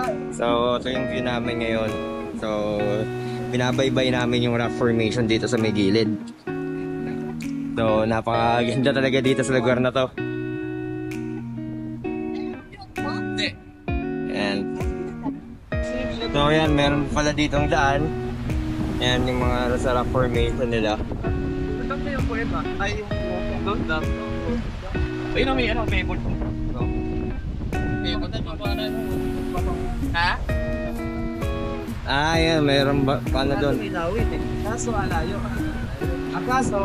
So, ito yung view namin ngayon. So, binabaybay namin yung rock formation dito sa may gilid. So, napakaganda talaga dito sa lugar na to. And, so yan, meron pala ditong daan. Yan yung mga sa rock formation nila. Ayun na may ano, may bolt. Ha? Ah, yan, meron ba pala doon. May lawit eh. Kaso alayo. Ang kaso,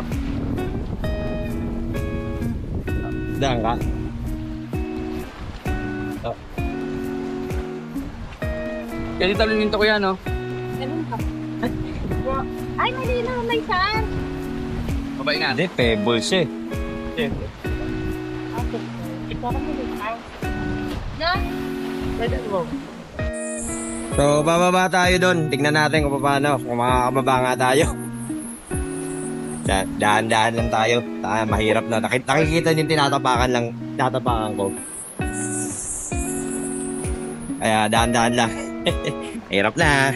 Daan ka? Oh. kasi taluninto ko yan, no? Ganun ka. Ay, malinaw, may saan. Babae nga. Hindi, pebbles eh. Okay. Parang malinaw. Na? Pwede mo. So, bababa tayo doon. Tignan natin kung paano. Kung makakababa nga tayo. Dahan-dahan lang tayo. Mahirap na. Nakikita yung tinatapakan ko. Kaya dahan-dahan lang. Hirap na.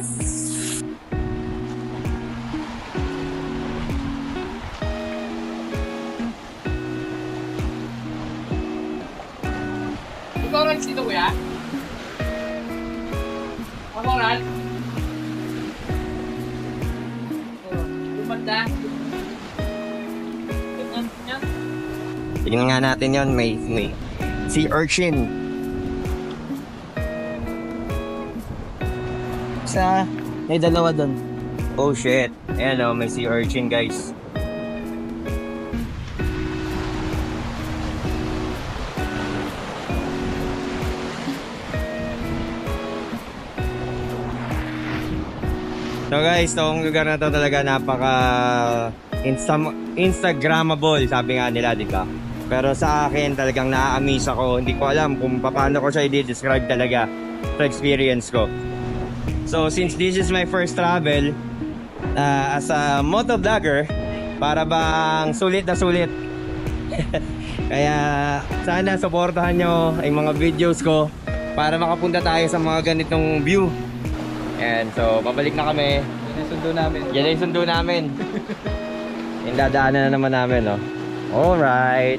Ikaw rin dito, kuya? Ako rin? Lumanda. Tignan nga natin yon. May sea urchin. May dalawa doon. Oh shit. Ayan o, may sea urchin guys. So guys, itong lugar na to talaga napaka Instagrammable, sabi nga nila, di ba? Pero sa akin talagang na-amaze ako. Hindi ko alam kung paano ko siya i-describe talaga sa experience ko. So since this is my first travel as a motovlogger, para bang sulit na sulit. Kaya sana supportahan nyo ang mga videos ko para makapunta tayo sa mga ganitong view. And so, babalik na kami. Yan ang sundo namin. Yan ay sundo namin. Yung dadaanan na naman namin, no? Alright.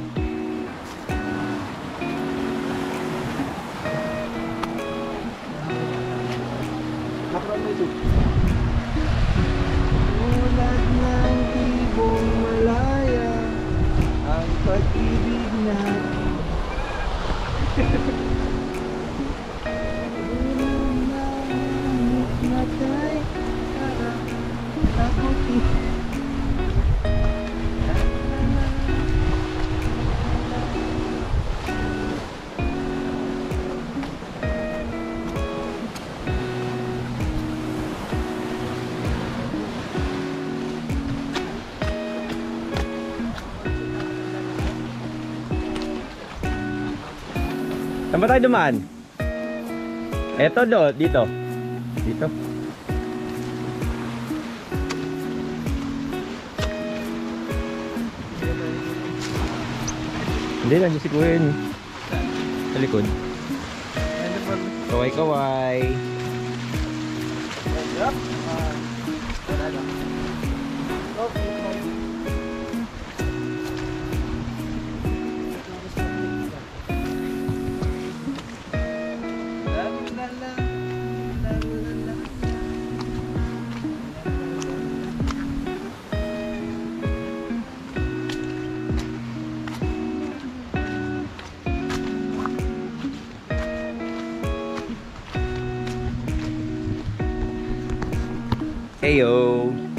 Ulat ng ibong malaya ang pag-ibig natin. Matay saan ba tayo dumaan? Eto dito. Dito. Hindi lang si Kuya yun. Sa likod. Kaway-kaway. Heyo.